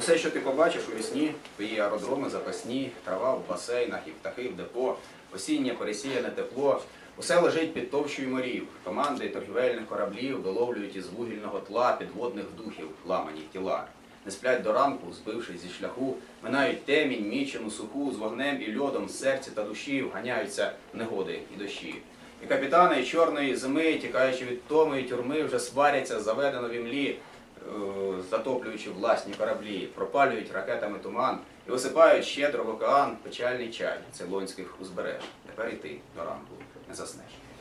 Усе, що ти побачиш у вісні, твої аеродроми запасні, трава в басейнах і птахи в депо, осіннє пересіяне тепло, усе лежить під товщою морів. Команди торгівельних кораблів виловлюють із вугільного тла підводних духів ламані тіла. Не сплять до ранку, збившись зі шляху, минають темінь, мічену суху, з вогнем і льодом в серці та душі вганяються негоди і дощі. І капітани чорної зими, тікаючи від томи і тюрми, вже сваряться заведено в імлі, затоплюючи власні кораблі, пропалюють ракетами туман і висипають щедро в океан печальний чай цейлонських узбереж. Тепер і ти до ранку не заснеш.